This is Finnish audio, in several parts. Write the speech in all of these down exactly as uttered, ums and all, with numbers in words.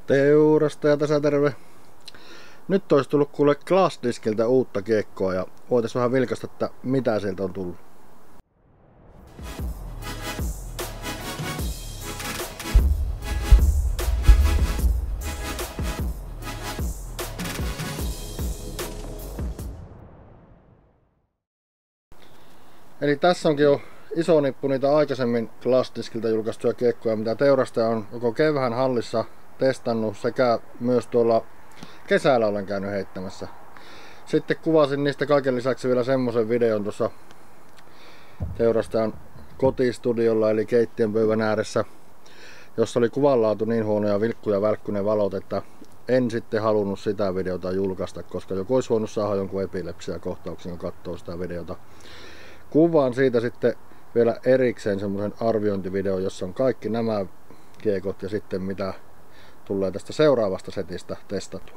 Teurastaja tässä terve. Nyt olisi tullut kuule Glassdiskiltä uutta kiekkoa ja voitais vähän vilkaista, että mitä sieltä on tullut. Eli tässä onkin jo iso nippu niitä aikaisemmin Glassdiskiltä julkaistuja kiekkoja, mitä teurastaja on koko kevään hallissa testannut sekä myös tuolla kesällä olen käynyt heittämässä. Sitten kuvasin niistä kaiken lisäksi vielä semmoisen videon tuossa teurastajan kotistudiolla eli keittiön pöydän ääressä, jossa oli kuvanlaatu niin huonoja vilkkuja välkkyneet valot, että en sitten halunnut sitä videota julkaista, koska joku olisi voinut saada jonkun epilepsia kohtauksen, kun katsoo sitä videota. Kuvaan siitä sitten vielä erikseen semmoisen arviointivideo, jossa on kaikki nämä kiekot ja sitten mitä tulee tästä seuraavasta setistä testatua.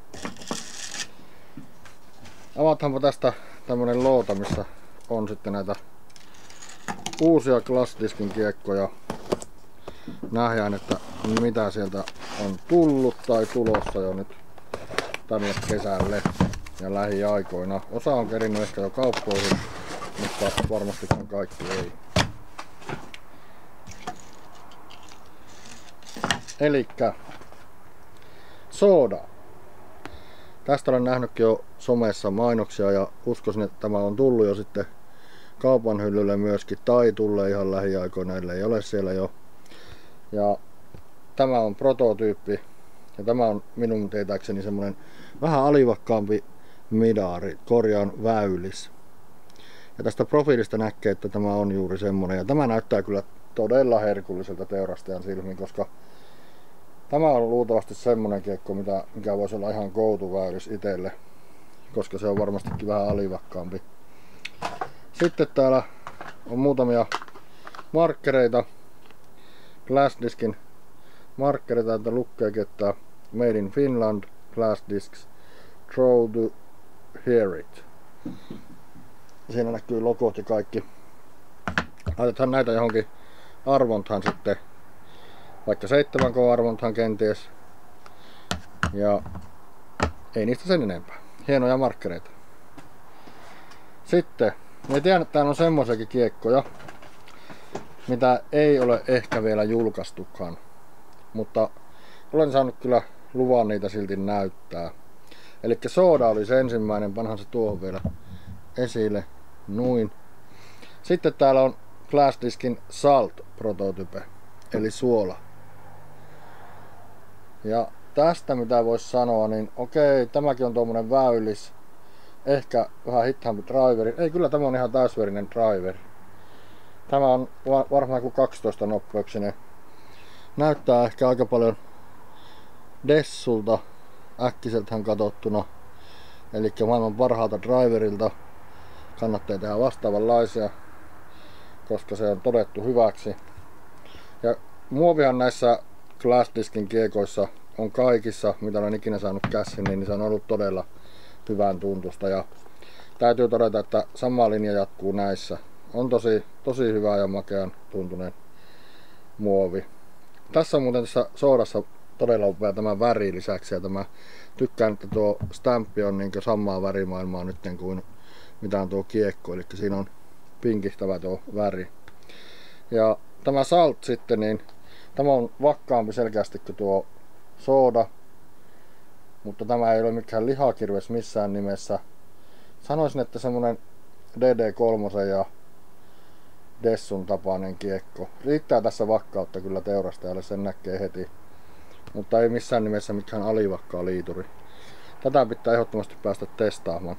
Avataanpa tästä tämmönen loota, missä on sitten näitä uusia Glassdiskin kiekkoja. Nähdään, että mitä sieltä on tullut tai tulossa jo nyt tänne kesälle ja lähiaikoina. Osa on kerinnyt ehkä jo kauppoihin, mutta varmastikaan kaikki ei. Elikkä Soda. Tästä olen nähnytkin jo somessa mainoksia ja uskoisin, että tämä on tullut jo sitten kaupan hyllylle myöskin tai tulee ihan lähiaikoina, ellei ole siellä jo. Ja tämä on prototyyppi ja tämä on minun tietääkseni semmonen vähän alivakkaampi midari, korjaan väylis. Ja tästä profiilista näkee, että tämä on juuri semmonen ja tämä näyttää kyllä todella herkulliselta teurastajan silmiin, koska tämä on luultavasti semmonen kiekko, mitä, mikä voisi olla ihan go-to-väylis itselle, koska se on varmastikin vähän alivakkaampi. Sitten täällä on muutamia markkereita, Glassdiskin markkereita, että lukkeekin, että Made in Finland, Glassdisks, Draw to Hear It. Siinä näkyy logot ja kaikki. Laitetaan näitä johonkin arvontaan sitten, vaikka seitsemän K-arvontaan kenties. Ja ei niistä sen enempää. Hienoja markkereita. Sitten, me tiedän, että täällä on semmoisiakin kiekkoja, mitä ei ole ehkä vielä julkaistukaan. Mutta olen saanut kyllä luvan niitä silti näyttää. Eli Soda oli se ensimmäinen, panhan se tuohon vielä esille. Noin. Sitten täällä on Glassdiskin Salt prototype, eli suola. Ja tästä mitä voisi sanoa, niin okei, tämäkin on tuommoinen väylis. Ehkä vähän hitaampi driveri. Ei, kyllä tämä on ihan täysverinen driver. Tämä on varmaan kuin kaksitoista noppeuksinen. Näyttää ehkä aika paljon Dessulta äkkiseltähän katsottuna. Eli maailman parhaalta driverilta. Kannattaa tehdä vastaavanlaisia, koska se on todettu hyväksi. Ja muovihan näissä Glassdiskin kiekoissa on kaikissa, mitä olen ikinä saanut käsiin, niin se on ollut todella hyvän tuntusta. Ja täytyy todeta, että sama linja jatkuu näissä. On tosi, tosi hyvä ja makean tuntunen muovi. Tässä on muuten tässä Sodassa todella upea tämä väri lisäksi. Ja tämä, tykkään, että tuo stamppi on niin samaa värimaailmaa nyt kuin mitä on tuo kiekko. Eli siinä on pinkihtävä tuo väri. Ja tämä Salt sitten, niin tämä on vakkaampi selkeästi kuin tuo Soda, mutta tämä ei ole mikään lihakirves missään nimessä. Sanoisin, että semmonen D D kolme ja Dessun tapainen kiekko. Riittää tässä vakkautta kyllä teurastajalle, sen näkee heti. Mutta ei missään nimessä mikään alivakkaa liituri. Tätä pitää ehdottomasti päästä testaamaan.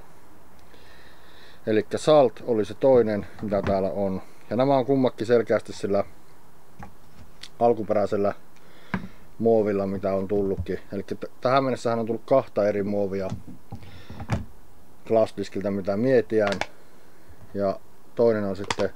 Eli Salt oli se toinen, mitä täällä on. Ja nämä on kummakin selkeästi sillä alkuperäisellä muovilla, mitä on tullutkin. Eli tähän mennessähän on tullut kahta eri muovia Glassdiskiltä, mitä mietitään. Ja toinen on sitten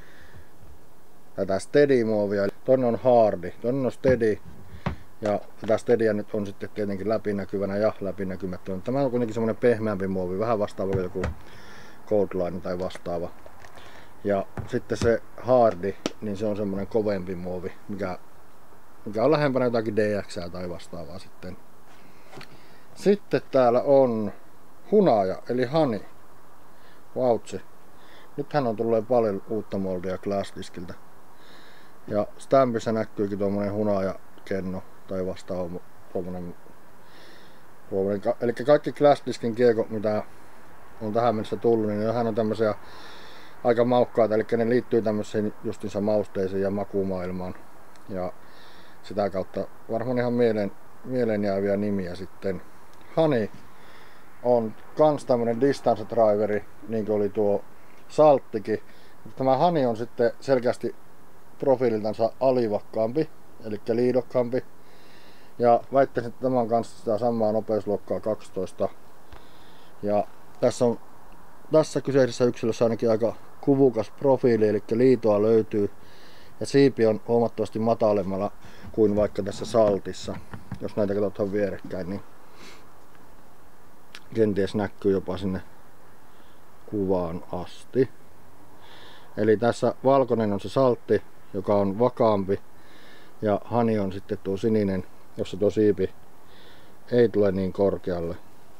tätä Steady-muovia. Toinen on Hardy, toinen on Steady. Ja tätä Steadyä nyt on sitten tietenkin läpinäkyvänä ja läpinäkymättömänä. Tämä on kuitenkin semmoinen pehmeämpi muovi, vähän vastaava kuin joku Coldline tai vastaava. Ja sitten se Hardy, niin se on semmoinen kovempi muovi, mikä mikä on lähempänä jotakin D X tai vastaavaa sitten. Sitten täällä on hunaja eli honey. Vautsi. Nythän on tullut paljon uutta moldia Glassdiskiltä. Ja Stampissa näkyykin tuommoinen hunaja kenno tai vastaava tuommoinen. Eli kaikki Glassdiskin kiekot mitä on tähän mennessä tullut, niin nehän on tämmöisiä aika maukkaita, eli ne liittyy tämmöisiin justiinsa mausteisiin ja makumaailmaan. Ja sitä kautta varmaan ihan mieleen, mieleen jääviä nimiä sitten. Honey on kans tämmönen distance driveri, niin kuin oli tuo Salttikin. Tämä Honey on sitten selkeästi profiililtansa alivakkaampi, eli liidokkaampi. Ja väittäisin, että tämä on kanssa sitä samaa nopeusluokkaa kaksitoista. Ja tässä on tässä kyseisessä yksilössä ainakin aika kuvukas profiili, eli liitoa löytyy. Ja siipi on huomattavasti matalemmalla kuin vaikka tässä Saltissa. Jos näitä katsotaan vierekkäin, niin kenties näkyy jopa sinne kuvaan asti. Eli tässä valkoinen on se Saltti, joka on vakaampi. Ja Honey on sitten tuo sininen, jossa tuo siipi ei tule niin korkealle.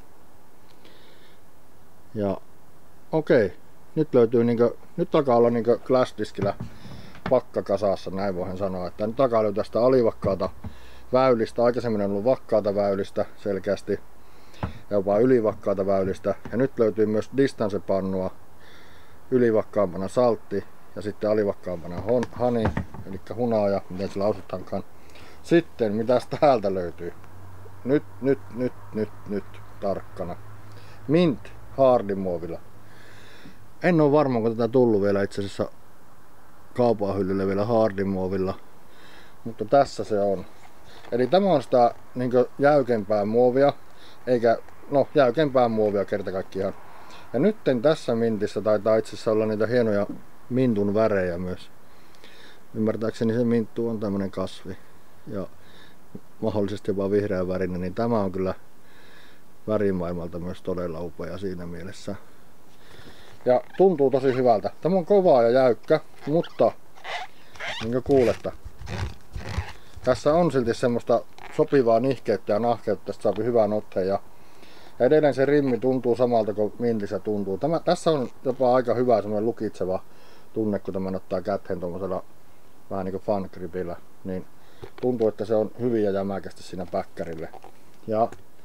Ja okei, nyt löytyy niinkö, nyt alkaa olla niinkö Glassdiskillä pakkakasassa, näin voin sanoa, että nyt alkaa löytyä tästä alivakkaata väylistä. Aikaisemmin on ollut vakkaata väylistä selkeästi, jopa ylivakkaata väylistä. Ja nyt löytyy myös distance-pannua, ylivakkaampana Saltti ja sitten alivakkaampana Honey, eli hunaja, miten se lausutaankaan. Sitten, mitäs täältä löytyy? Nyt, nyt, nyt, nyt, nyt, tarkkana. Mint Hardin muovilla. En ole varma, onko tätä tullut vielä itse asiassa kaupan hyllylle vielä Hardin muovilla. Mutta tässä se on. Eli tämä on sitä niin jäykempää muovia, eikä, no jäykempää muovia kerta kaikkiaan. Ja nytten tässä mintissä taitaa itse asiassa olla niitä hienoja mintun värejä myös. Ymmärtääkseni se minttu on tämmönen kasvi. Ja mahdollisesti jopa vihreän värinen, niin tämä on kyllä värimaailmalta myös todella upea siinä mielessä. Ja tuntuu tosi hyvältä. Tämä on kovaa ja jäykkä, mutta niin kuin kuulette, tässä on silti semmoista sopivaa nihkeyttä ja nahkeutta, että saa hyvän otteen. Ja edelleen se rimmi tuntuu samalta kuin mintissä tuntuu. Tämä, tässä on jopa aika hyvä semmoinen lukitseva tunne, kun tämän ottaa käteen tuommoisella vähän niin kuin fun gripillä. Niin tuntuu, että se on hyvin ja jämäkästi siinä päkkärille. Ja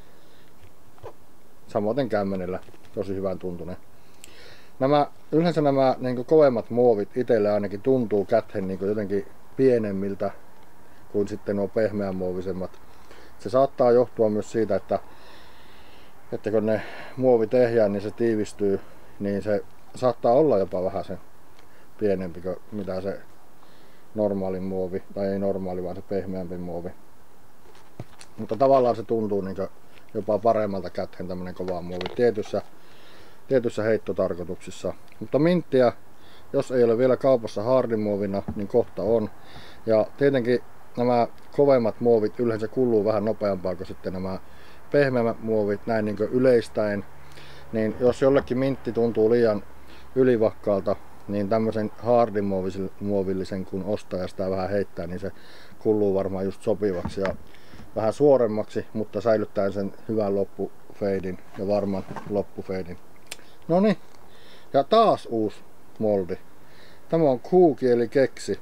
samoin kämmenellä tosi hyvän tuntunen. Nämä, yleensä nämä niin kovemmat muovit itselle ainakin tuntuu käteen niin jotenkin pienemmiltä kuin sitten nuo pehmeänmuovisemmat. Se saattaa johtua myös siitä, että, että kun ne muovi tehdään, niin se tiivistyy, niin se saattaa olla jopa vähän sen pienempi kuin mitä se normaali muovi, tai ei normaali, vaan se pehmeämpi muovi. Mutta tavallaan se tuntuu niin jopa paremmalta käteen tämmönen kova muovi tietyssä, tietyssä heittotarkoituksissa. Mutta minttiä, jos ei ole vielä kaupassa Hardin muovina, niin kohta on. Ja tietenkin nämä kovemmat muovit yleensä kuluu vähän nopeampaa kuin sitten nämä pehmeämmät muovit, näin niin yleistäen. Niin jos jollekin mintti tuntuu liian ylivakkaalta, niin tämmöisen Hardin muovillisen kun ostaa ja sitä vähän heittää, niin se kuluu varmaan just sopivaksi ja vähän suoremmaksi, mutta säilyttäen sen hyvän loppufeidin ja varman loppufeidin. Noniin, ja taas uusi moldi. Tämä on Cookie eli keksi.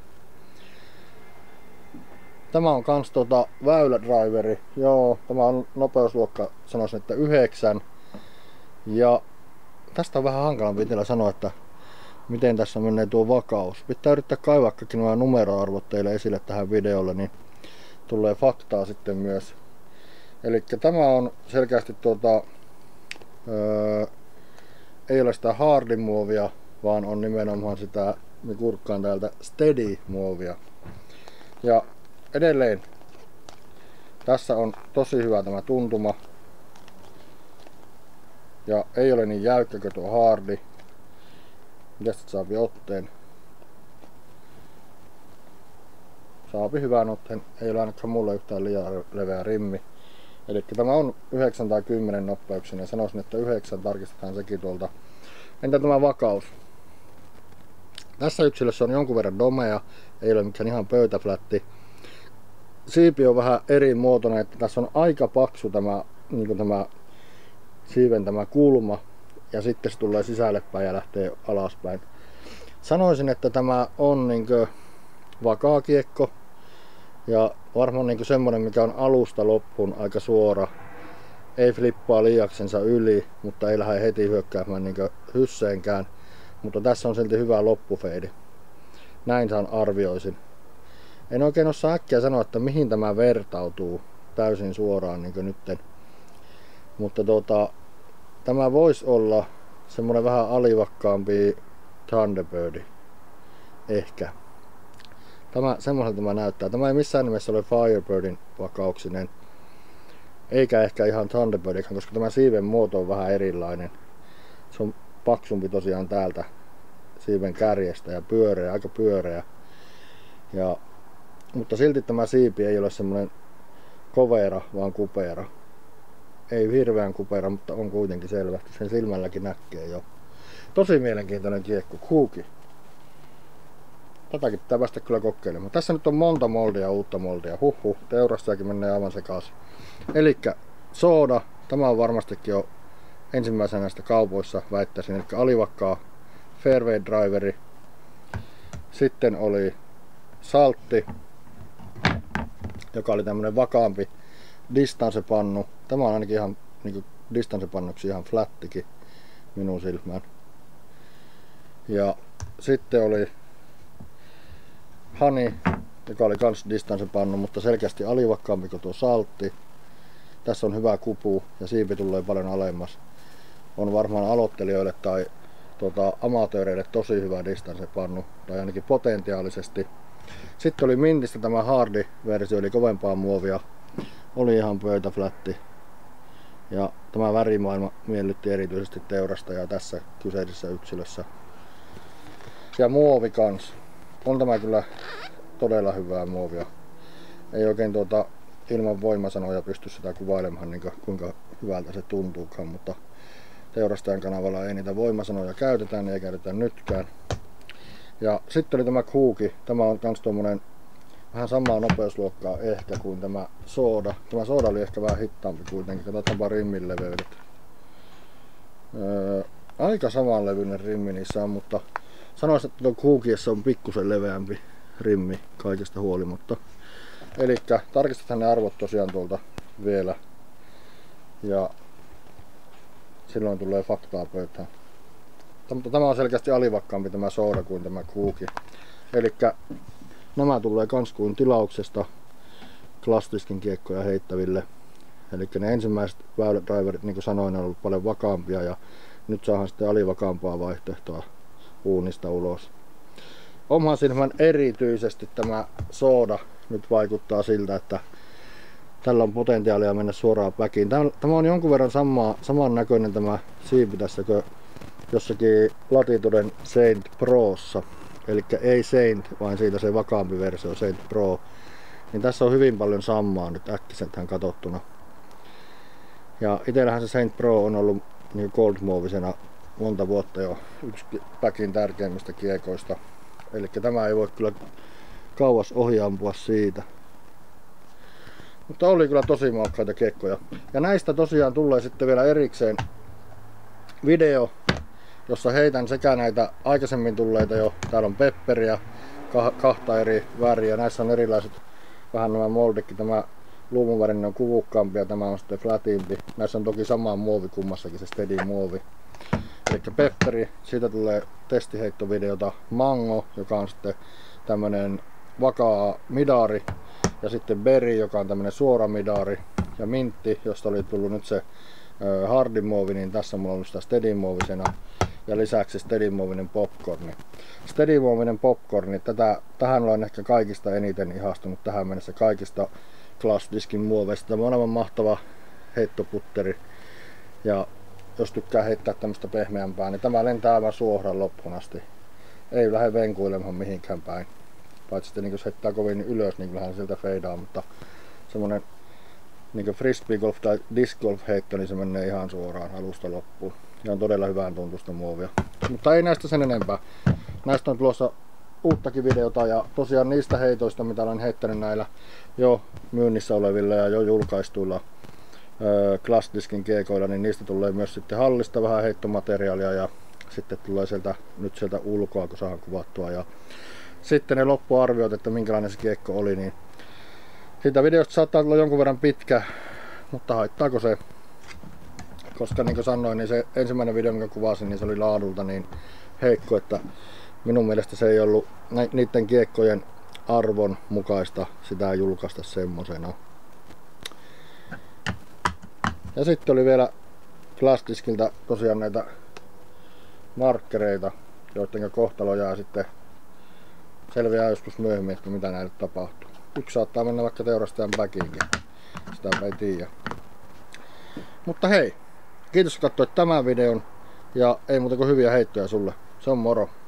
Tämä on kans tota väylädriveri. Joo, tämä on nopeusluokka, sanoisin, että yhdeksän. Ja tästä on vähän hankalampi vielä sanoa, että miten tässä menee tuo vakaus. Pitää yrittää kaivaa kaikki nuo numeroarvot teille esille tähän videolle, niin tulee faktaa sitten myös. Eli tämä on selkeästi tuota, öö, ei ole sitä Hardin muovia, vaan on nimenomaan sitä, me kurkkaan täältä Steady muovia. Ja edelleen tässä on tosi hyvä tämä tuntuma. Ja ei ole niin jäykkä kuin tuo Hardi. Tästä saapi otteen. Saapi hyvän otteen. Ei ole ainakaan mulle yhtään liian leveä rimmi. Eli tämä on yhdeksän tai kymmenen nopeuksinen. Sanoisin, että yhdeksän, tarkistetaan sekin tuolta. Entä tämä vakaus? Tässä yksilössä on jonkun verran domea. Ei ole mikään ihan pöytäflätti. siipi on vähän eri muotoinen, että tässä on aika paksu tämä, niin tämä siiven tämä kulma ja sitten se tulee sisälle päin ja lähtee alaspäin. Sanoisin, että tämä on niin vakaa kiekko ja varmaan niin semmoinen, mikä on alusta loppuun aika suora. Ei flippaa liiaksensa yli, mutta ei lähde heti hyökkäämään niin hysseenkään. Mutta tässä on silti hyvä loppufeidi. Näin saan arvioisin. En oikein osaa äkkiä sanoa, että mihin tämä vertautuu täysin suoraan niin kuin nytten. Mutta tuota, tämä voisi olla semmoinen vähän alivakkaampi Thunderbird. Ehkä. Tämä, semmoiselta tämä näyttää. Tämä ei missään nimessä ole Firebirdin vakauksinen. Eikä ehkä ihan Thunderbirdikaan, koska tämä siiven muoto on vähän erilainen. Se on paksumpi tosiaan täältä siiven kärjestä ja pyöreä, aika pyöreä. Ja, mutta silti tämä siipi ei ole semmoinen kovera, vaan kupera. Ei hirveän kupera, mutta on kuitenkin selvästi. Sen silmälläkin näkee jo. Tosi mielenkiintoinen kiekko, Kuuki. Tätäkin pitää päästä kyllä kokeilemaan. Tässä nyt on monta moldia, uutta moldia. Huhhuh, teurastajakin menee aivan sekaisin. Elikkä Sooda, tämä on varmastikin jo ensimmäisenä näistä kaupoissa väittäisin, eli alivakkaa fairway driveri. Sitten oli Saltti, joka oli tämmönen vakaampi distancepannu. Tämä on ainakin ihan niin distancepannuksi ihan flattikin minun silmään. Ja sitten oli Honey, joka oli kans distancepannu, mutta selkeästi alivakkaampi kuin tuo Saltti. Tässä on hyvä kupu ja siipi tulee paljon alemmas. On varmaan aloittelijoille tai tuota, amatööreille tosi hyvä distancepannu, tai ainakin potentiaalisesti. Sitten oli Mintistä tämä Hardy-versio, eli kovempaa muovia. Oli ihan pöytäflätti. Ja tämä värimaailma miellytti erityisesti teurastajaa tässä kyseisessä yksilössä. Ja muovi kans. On tämä kyllä todella hyvää muovia. Ei oikein tuota ilman voimasanoja pysty sitä kuvailemaan niin kuinka hyvältä se tuntuukaan, mutta teurastajan kanavalla ei niitä voimasanoja käytetään, ei käytetä nytkään. Ja sitten oli tämä Kuuki. Tämä on kans tuommoinen vähän samaa nopeusluokkaa ehkä kuin tämä Sooda. Tämä Sooda oli ehkä vähän hittaampi kuitenkin. Katsotaanpa rimmin leveydet. Öö, aika samanlevyinen rimmi niissä on, mutta sanoisin, että tuon Kuukiessa on pikkusen leveämpi rimmi kaikesta huolimatta. Elikkä tarkistetaan ne arvot tosiaan tuolta vielä. Ja silloin tulee faktaa pöytään. Mutta tämä on selkeästi alivakkaampi tämä Sooda kuin tämä Kuuki. Elikkä nämä tulee kans kuin tilauksesta Glasdiskin kiekkoja heittäville. Elikkä ne ensimmäiset väylädriverit, niin kuin sanoin, on ollut paljon vakaampia ja nyt saadaan sitten alivakaampaa vaihtoehtoa uunista ulos. Oman silmän erityisesti tämä Sooda nyt vaikuttaa siltä, että tällä on potentiaalia mennä suoraan päkiin. Tämä on jonkun verran sama, saman näköinen tämä siipi tässä kuin jossakin Latituden Saint Prossa. Eli ei Saint, vaan siitä se vakaampi versio Saint Pro. Niin tässä on hyvin paljon samaa nyt äkkiseltään katsottuna. Ja itsellähän se Saint Pro on ollut niin goldmuovisena monta vuotta jo yksi päkin tärkeimmistä kiekoista. Eli tämä ei voi kyllä kauas ohi ampua siitä. Mutta oli kyllä tosi maukkaita kiekkoja. Ja näistä tosiaan tulee sitten vielä erikseen video, jossa heitän sekä näitä aikaisemmin tulleita jo. Täällä on pepperiä, kahta eri väriä. Näissä on erilaiset vähän nämä moldikki. Tämä luumunvärinen on kuvukkaampi ja tämä on sitten flatimpi. Näissä on toki sama muovi kummassakin, se steady muovi. Eli pepperi, siitä tulee testiheittovideota. Mango, joka on sitten tämmönen vakaa midari. Ja sitten berry, joka on tämmönen suora midari. Ja mintti, josta oli tullut nyt se hardin muovi, niin tässä mulla on ollut sitä steady muovisena. Ja lisäksi steady muovinen popcorni. Steady muovinen popcorni, tätä, tähän olen ehkä kaikista eniten ihastunut tähän mennessä kaikista Glasdiskin muoveista. Tämä on aivan mahtava heittoputteri. Ja jos tykkää heittää tämmöistä pehmeämpää, niin tämä lentää aivan suoraan loppuun asti. Ei lähde venkuilemaan mihinkään päin. Paitsi sitten niin jos heittää kovin ylös, niin kyllähän sieltä feidaa, mutta semmonen niin frisbee golf tai disc golf heitto, niin se menee ihan suoraan alusta loppuun. Ja on todella hyvän tuntusta muovia. Mutta ei näistä sen enempää. Näistä on tulossa uuttakin videota ja tosiaan niistä heitoista, mitä olen heittänyt näillä jo myynnissä olevilla ja jo julkaistuilla öö, Glassdiskin keikoilla, niin niistä tulee myös sitten hallista vähän heittomateriaalia ja sitten tulee sieltä, nyt sieltä ulkoa, kun saadaan kuvattua. Ja sitten ne loppuarviot, että minkälainen se kiekko oli, niin siitä videosta saattaa tulla jonkun verran pitkä, mutta haittaako se? Koska niin kuin sanoin, niin se ensimmäinen video, minkä kuvasin, niin se oli laadulta niin heikko, että minun mielestä se ei ollut niiden kiekkojen arvon mukaista sitä julkaista semmosena. Ja sitten oli vielä Glassdiskiltä tosiaan näitä markkereita, joiden kohtalo jää sitten selviää joskus myöhemmin, että mitä näille tapahtuu. Yksi saattaa mennä vaikka teurastajan backiinkin, sitä ei tiedä. Mutta hei, kiitos kun katsoit tämän videon ja ei muuta kuin hyviä heittoja sulle. Se on moro.